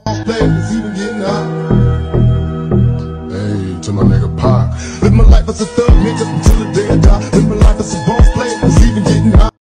It's even getting hot. Hey, to my nigga Pac. Live my life as a thug, nigga, until the day I die. Live my life as a bone.